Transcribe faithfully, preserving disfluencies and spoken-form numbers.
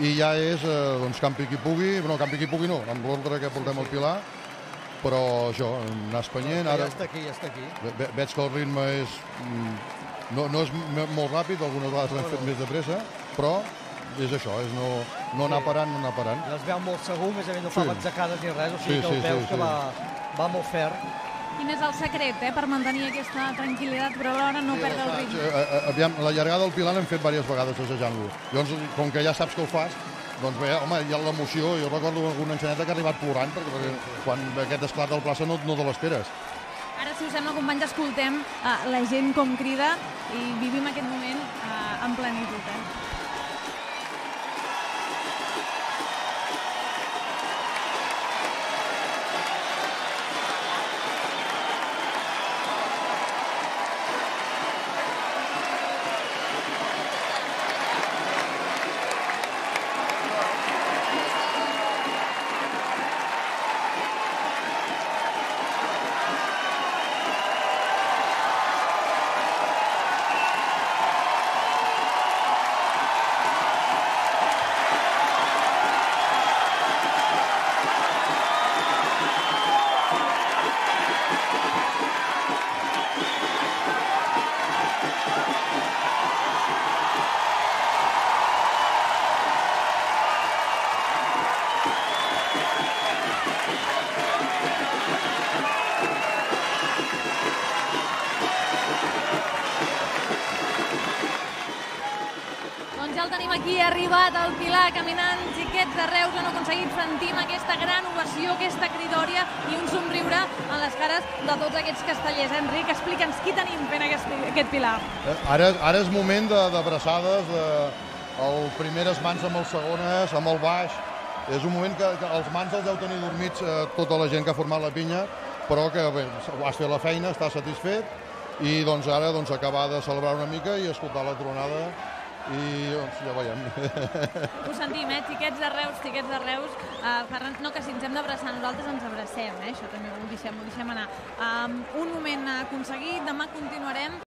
i ja és eh, doncs, campi qui pugui, no, campi qui pugui no, amb l'ordre que portem al Pilar, però això, anar espenyent. Ja Ara està aquí, ja està aquí. ve- veig que el ritme és, mm, no, no és m- molt ràpid, algunes vegades l'hem fet més de pressa, però és això, és no, no anar Sí. parant, no anar parant. I els veu molt segur, més aviat no fa Sí. batzecades ni res, o sigui Sí, que el sí, veus sí, que sí. va, va molt ferm. Quin és el secret eh, per mantenir aquesta tranquil·litat, però alhora no perdre el ritme? Eh, eh, Aviam, la llargada del Pilar l'hem fet diverses vegades assajant-lo. Llavors, com que ja saps que ho fas, doncs bé, home, hi ha l'emoció. Jo recordo alguna enxaneta que ha arribat plorant, perquè, perquè quan aquest esclat del plaça no, no te l'esperes. Ara, si us sembla, companys, escoltem uh, la gent com crida i vivim aquest moment uh, en plenitud. Eh? Doncs ja el tenim aquí, ha arribat el Pilar caminant, xiquets de Reus han aconseguit, sentim aquesta gran ovació, aquesta cridòria i un somriure en les cares de tots aquests castellers. Enric, explica'ns qui tenim fent aquest, aquest Pilar. Eh, Ara, ara és moment de- d'abraçades, de, el primeres mans amb els segones, amb el baix. És un moment que, que els mans els deu tenir dormits eh, tota la gent que ha format la pinya, però que bé, has fet la feina, està satisfet, i doncs ara doncs, acabar de celebrar una mica i escoltar la tronada, i doncs, ja veiem. Ho sentim, eh? Xiquets de Reus, xiquets de Reus. Uh, Ferran, no, que si ens hem d'abraçar, nosaltres ens abracem, eh? Això també ho deixem, ho deixem anar. Um, un moment aconseguit, demà continuarem.